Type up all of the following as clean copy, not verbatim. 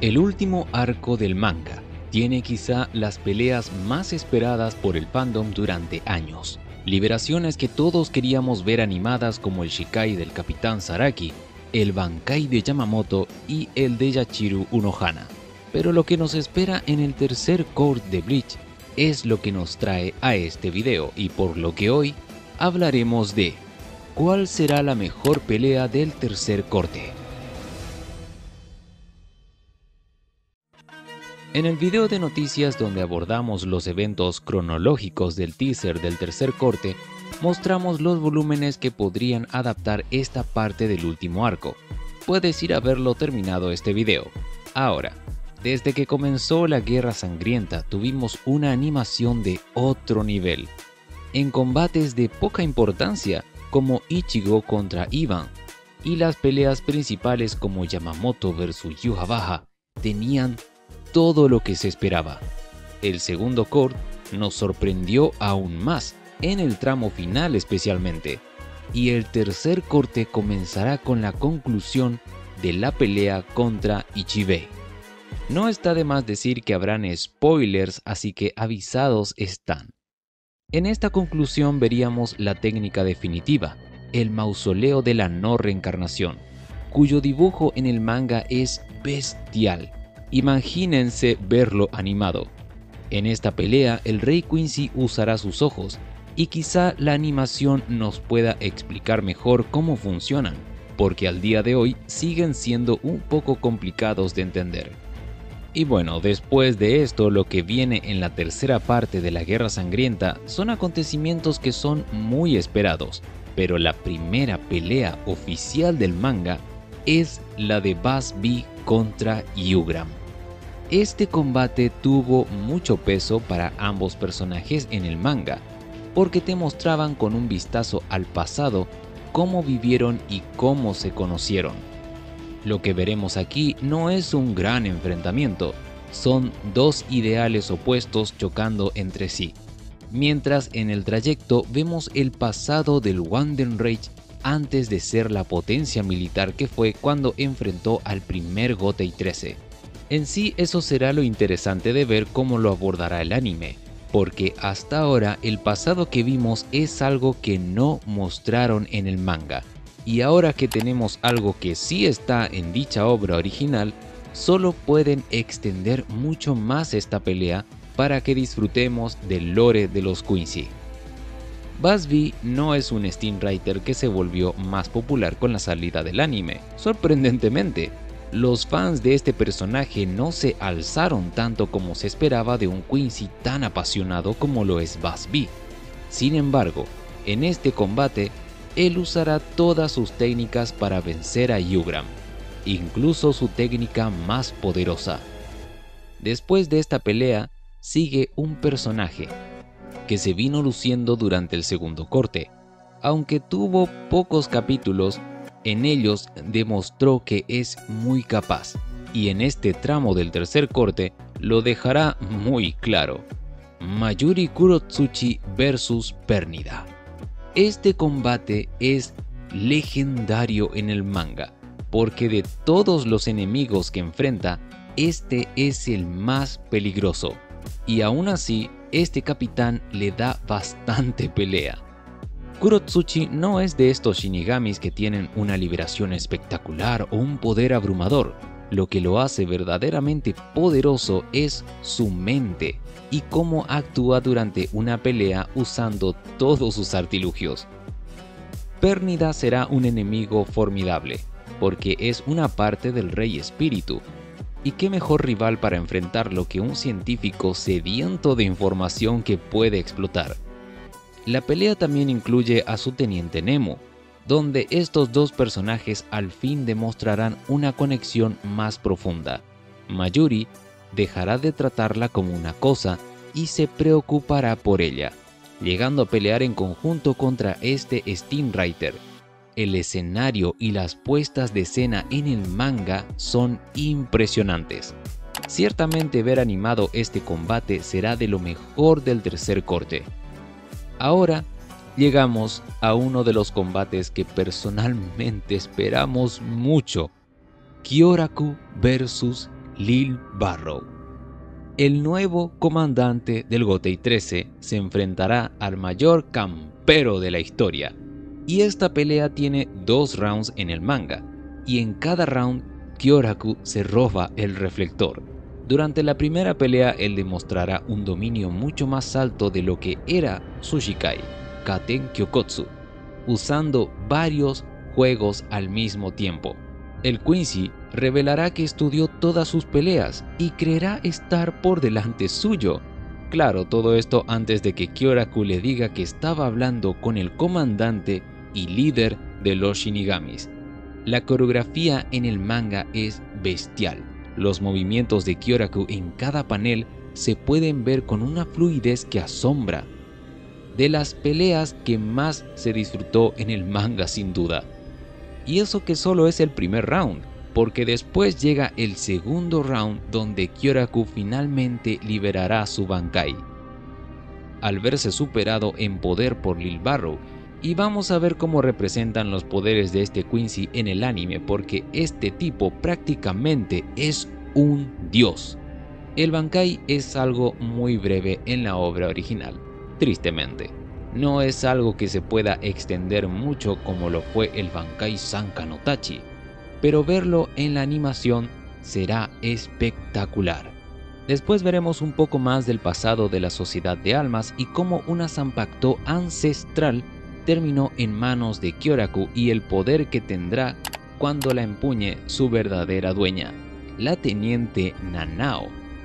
El último arco del manga tiene quizá las peleas más esperadas por el fandom durante años. Liberaciones que todos queríamos ver animadas como el Shikai del Capitán Zaraki, el Bankai de Yamamoto y el de Yachiru Unohana. Pero lo que nos espera en el tercer court de Bleach es lo que nos trae a este video y por lo que hoy hablaremos de ¿cuál será la mejor pelea del tercer corte? En el video de noticias donde abordamos los eventos cronológicos del teaser del tercer corte, mostramos los volúmenes que podrían adaptar esta parte del último arco. Puedes ir a verlo terminado este video. Ahora, desde que comenzó la Guerra Sangrienta tuvimos una animación de otro nivel. En combates de poca importancia como Ichigo contra Ivan y las peleas principales como Yamamoto vs Yhwach tenían todo lo que se esperaba. El segundo court nos sorprendió aún más, en el tramo final especialmente, y el tercer corte comenzará con la conclusión de la pelea contra Ichibei. No está de más decir que habrán spoilers, así que avisados están. En esta conclusión veríamos la técnica definitiva, el mausoleo de la no reencarnación, cuyo dibujo en el manga es bestial. Imagínense verlo animado. En esta pelea el Rey Quincy usará sus ojos y quizá la animación nos pueda explicar mejor cómo funcionan, porque al día de hoy siguen siendo un poco complicados de entender. Y bueno, después de esto lo que viene en la tercera parte de la Guerra Sangrienta son acontecimientos que son muy esperados, pero la primera pelea oficial del manga es la de Buzz B contra Yugram. Este combate tuvo mucho peso para ambos personajes en el manga, porque te mostraban con un vistazo al pasado cómo vivieron y cómo se conocieron. Lo que veremos aquí no es un gran enfrentamiento, son dos ideales opuestos chocando entre sí, mientras en el trayecto vemos el pasado del Wandenrage antes de ser la potencia militar que fue cuando enfrentó al primer Gotei 13. En sí eso será lo interesante de ver cómo lo abordará el anime, porque hasta ahora el pasado que vimos es algo que no mostraron en el manga, y ahora que tenemos algo que sí está en dicha obra original, solo pueden extender mucho más esta pelea para que disfrutemos del lore de los Quincy. Buzz B no es un screenwriter que se volvió más popular con la salida del anime, sorprendentemente. Los fans de este personaje no se alzaron tanto como se esperaba de un Quincy tan apasionado como lo es Buzz B. Sin embargo, en este combate, él usará todas sus técnicas para vencer a Yugram, incluso su técnica más poderosa. Después de esta pelea, sigue un personaje que se vino luciendo durante el segundo corte, aunque tuvo pocos capítulos. En ellos demostró que es muy capaz, y en este tramo del tercer corte lo dejará muy claro. Mayuri Kurotsuchi vs Pérnida. Este combate es legendario en el manga, porque de todos los enemigos que enfrenta, este es el más peligroso, y aún así este capitán le da bastante pelea. Kurotsuchi no es de estos shinigamis que tienen una liberación espectacular o un poder abrumador. Lo que lo hace verdaderamente poderoso es su mente y cómo actúa durante una pelea usando todos sus artilugios. Pérnida será un enemigo formidable, porque es una parte del Rey Espíritu. Y qué mejor rival para enfrentarlo que un científico sediento de información que puede explotar. La pelea también incluye a su teniente Nemo, donde estos dos personajes al fin demostrarán una conexión más profunda. Mayuri dejará de tratarla como una cosa y se preocupará por ella, llegando a pelear en conjunto contra este screenwriter. El escenario y las puestas de escena en el manga son impresionantes. Ciertamente ver animado este combate será de lo mejor del tercer corte. Ahora llegamos a uno de los combates que personalmente esperamos mucho. Kyoraku vs Lil Barrow. El nuevo comandante del Gotei 13 se enfrentará al mayor campero de la historia, y esta pelea tiene 2 rounds en el manga, y en cada round Kyoraku se roba el reflector. Durante la primera pelea él demostrará un dominio mucho más alto de lo que era Sushikai, Katen Kyokotsu, usando varios juegos al mismo tiempo. El Quincy revelará que estudió todas sus peleas y creerá estar por delante suyo. Claro, todo esto antes de que Kyoraku le diga que estaba hablando con el comandante y líder de los Shinigamis. La coreografía en el manga es bestial. Los movimientos de Kyoraku en cada panel se pueden ver con una fluidez que asombra. De las peleas que más se disfrutó en el manga sin duda. Y eso que solo es el primer round, porque después llega el segundo round donde Kyoraku finalmente liberará su Bankai, al verse superado en poder por Lil Barrow. Y vamos a ver cómo representan los poderes de este Quincy en el anime, porque este tipo prácticamente es un dios. El Bankai es algo muy breve en la obra original, tristemente. No es algo que se pueda extender mucho como lo fue el Bankai Sanka no Tachi, pero verlo en la animación será espectacular. Después veremos un poco más del pasado de la Sociedad de Almas y cómo una Zanpakuto ancestral terminó en manos de Kyoraku y el poder que tendrá cuando la empuñe su verdadera dueña, la teniente Nanao.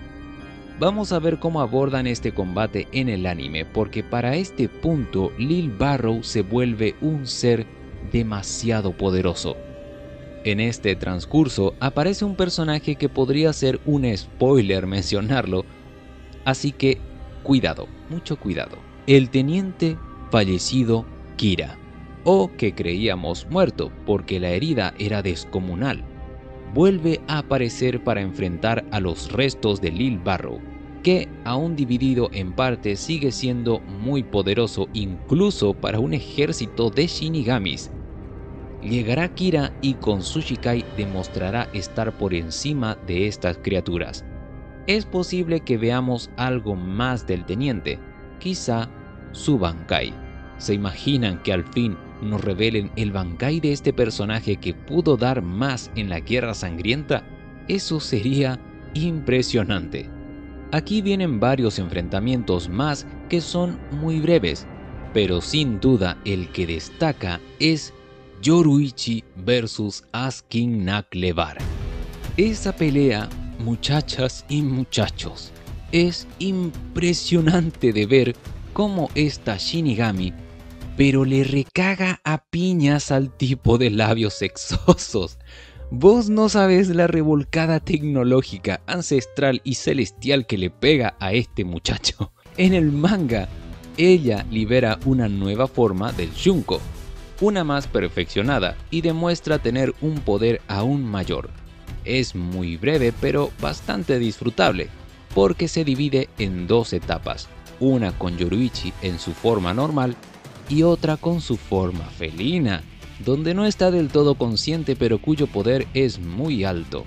Vamos a ver cómo abordan este combate en el anime, porque para este punto Lil Barrow se vuelve un ser demasiado poderoso. En este transcurso aparece un personaje que podría ser un spoiler mencionarlo, así que cuidado, mucho cuidado. El teniente fallecido Kira, o que creíamos muerto porque la herida era descomunal, vuelve a aparecer para enfrentar a los restos de Lil Barrow, que aún dividido en parte sigue siendo muy poderoso incluso para un ejército de Shinigamis. Llegará Kira y con Sushikai demostrará estar por encima de estas criaturas. Es posible que veamos algo más del teniente, quizá su Bankai. ¿Se imaginan que al fin nos revelen el Bankai de este personaje que pudo dar más en la Guerra Sangrienta? Eso sería impresionante. Aquí vienen varios enfrentamientos más que son muy breves, pero sin duda el que destaca es Yoruichi vs Askin Naklevar. Esa pelea, muchachas y muchachos, es impresionante de ver cómo esta Shinigami, pero le recaga a piñas al tipo de labios sexosos. Vos no sabes la revolcada tecnológica, ancestral y celestial que le pega a este muchacho. En el manga, ella libera una nueva forma del Shunko, una más perfeccionada, y demuestra tener un poder aún mayor. Es muy breve pero bastante disfrutable, porque se divide en 2 etapas, una con Yoruichi en su forma normal y otra con su forma felina, donde no está del todo consciente pero cuyo poder es muy alto.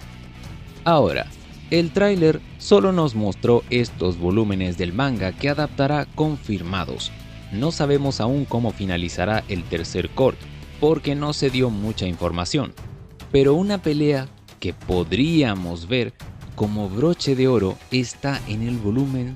Ahora, el tráiler solo nos mostró estos volúmenes del manga que adaptará confirmados. No sabemos aún cómo finalizará el tercer corte, porque no se dio mucha información, pero una pelea que podríamos ver como broche de oro está en el volumen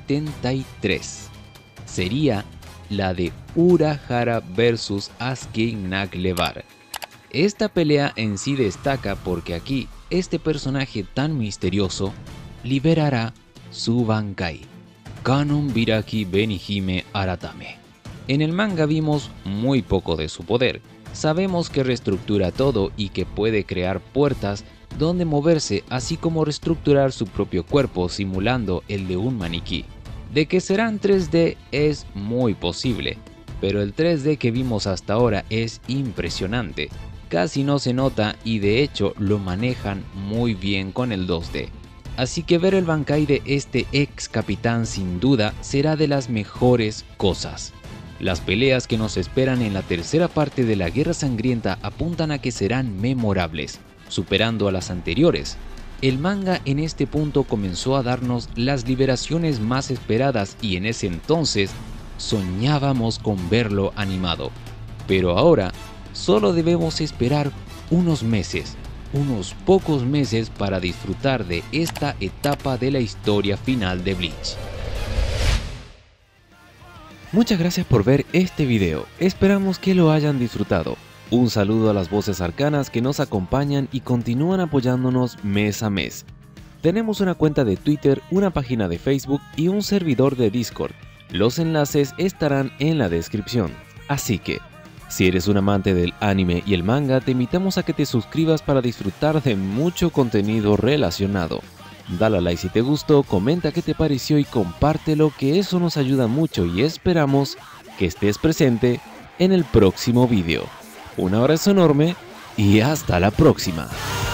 73. Sería la de Urahara vs Askin Naklevar. Esta pelea en sí destaca porque aquí este personaje tan misterioso liberará su Bankai, Kanon Biraki Benihime Aratame. En el manga vimos muy poco de su poder. Sabemos que reestructura todo y que puede crear puertas donde moverse, así como reestructurar su propio cuerpo simulando el de un maniquí. De que serán 3D es muy posible, pero el 3D que vimos hasta ahora es impresionante. Casi no se nota y de hecho lo manejan muy bien con el 2D. Así que ver el Bankai de este ex capitán sin duda será de las mejores cosas. Las peleas que nos esperan en la tercera parte de la Guerra Sangrienta apuntan a que serán memorables, superando a las anteriores. El manga en este punto comenzó a darnos las liberaciones más esperadas y en ese entonces soñábamos con verlo animado. Pero ahora solo debemos esperar unos meses, unos pocos meses para disfrutar de esta etapa de la historia final de Bleach. Muchas gracias por ver este video, esperamos que lo hayan disfrutado. Un saludo a las voces arcanas que nos acompañan y continúan apoyándonos mes a mes. Tenemos una cuenta de Twitter, una página de Facebook y un servidor de Discord. Los enlaces estarán en la descripción. Así que, si eres un amante del anime y el manga, te invitamos a que te suscribas para disfrutar de mucho contenido relacionado. Dale a like si te gustó, comenta qué te pareció y compártelo, que eso nos ayuda mucho y esperamos que estés presente en el próximo video. Un abrazo enorme y hasta la próxima.